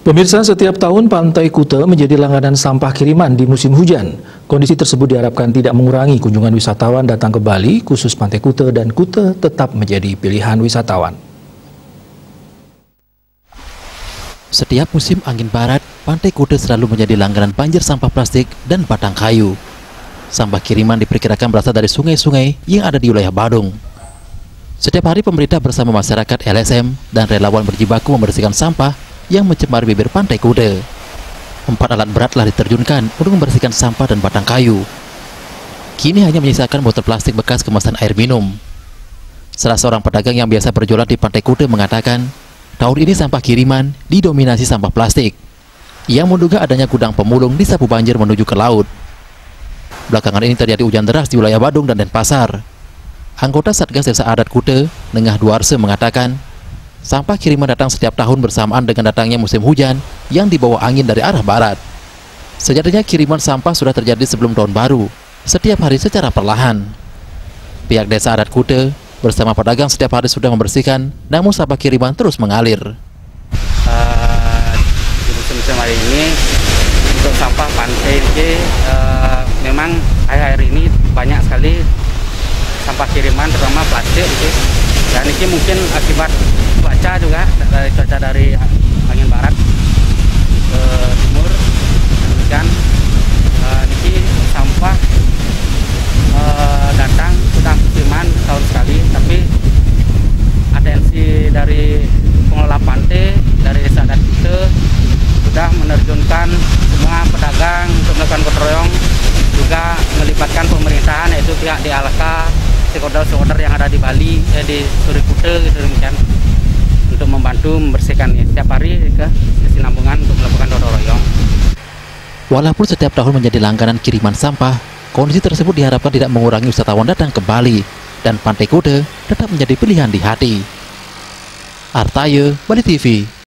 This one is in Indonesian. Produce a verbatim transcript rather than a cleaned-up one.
Pemirsa, setiap tahun Pantai Kuta menjadi langganan sampah kiriman di musim hujan. Kondisi tersebut diharapkan tidak mengurangi kunjungan wisatawan datang ke Bali, khusus Pantai Kuta, dan Kuta tetap menjadi pilihan wisatawan. Setiap musim angin barat, Pantai Kuta selalu menjadi langganan banjir sampah plastik dan batang kayu. Sampah kiriman diperkirakan berasal dari sungai-sungai yang ada di wilayah Badung. Setiap hari pemerintah bersama masyarakat L S M dan relawan berjibaku membersihkan sampah yang mencemari bibir Pantai Kuta. Empat alat berat telah diterjunkan untuk membersihkan sampah dan batang kayu. Kini hanya menyisakan botol plastik bekas kemasan air minum. Salah seorang pedagang yang biasa berjualan di Pantai Kuta mengatakan, tahun ini sampah kiriman didominasi sampah plastik. Ia menduga adanya gudang pemulung di sapu banjir menuju ke laut. Belakangan ini terjadi hujan deras di wilayah Badung dan Denpasar. Anggota Satgas Desa Adat Kuta, Nengah Duarse, mengatakan, sampah kiriman datang setiap tahun bersamaan dengan datangnya musim hujan yang dibawa angin dari arah barat. Sejatinya kiriman sampah sudah terjadi sebelum tahun baru, setiap hari secara perlahan. Pihak Desa Adat Kuta bersama pedagang setiap hari sudah membersihkan, namun sampah kiriman terus mengalir. Uh, di musim-musim hari ini, untuk sampah pantai ini, uh, memang akhir-akhir ini banyak sekali sampah kiriman, terutama plastik. Gitu. Dan ini mungkin akibat cuaca juga, dari cuaca dari angin barat ke timur. Dan uh, ini sampah uh, datang sudah kiriman tahun sekali, tapi atensi dari pengelola pantai, dari Desa Adat Kuta sudah menerjunkan semua pedagang untuk melakukan gotong royong, juga melibatkan pemerintahan, yaitu pihak D L K, stakeholder-stakeholder yang ada di Bali, eh, di Suri Kuta, gitu demikian, untuk membantu membersihkan setiap hari ke kesinambungan untuk melakukan gotong royong. Walaupun setiap tahun menjadi langganan kiriman sampah, kondisi tersebut diharapkan tidak mengurangi wisatawan datang ke Bali, dan Pantai Kuta tetap menjadi pilihan di hati. Artaye, Bali T V.